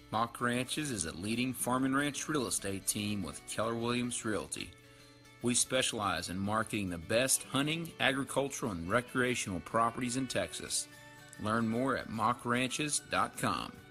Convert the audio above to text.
Mock Ranches is a leading farm and ranch real estate team with Keller Williams Realty. We specialize in marketing the best hunting, agricultural, and recreational properties in Texas. Learn more at mockranches.com.